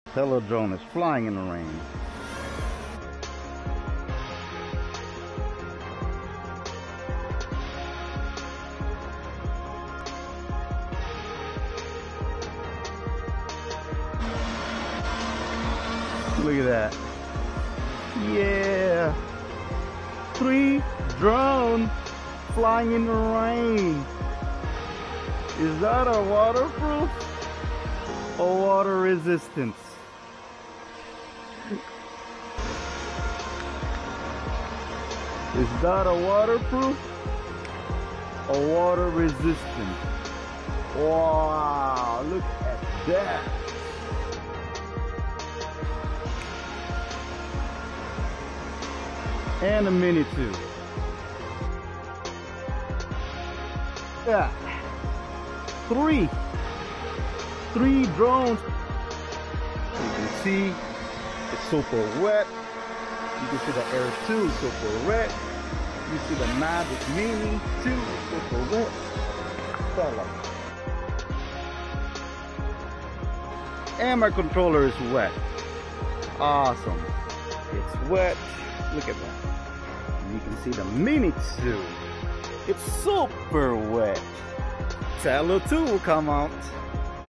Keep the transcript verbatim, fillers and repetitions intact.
Hello drone is flying in the rain. Look at that. Yeah. Three drones flying in the rain. Is that a waterproof or water resistance? Is that a waterproof or water resistant? Wow, look at that. And a mini too. Yeah. Three. Three drones. You can see it's super wet. You can see the air too, super wet. You see the Mavic Mini too, super wet. Fella. And my controller is wet. Awesome. It's wet. Look at that. And you can see the Mini too. It's super wet. Tello two will come out.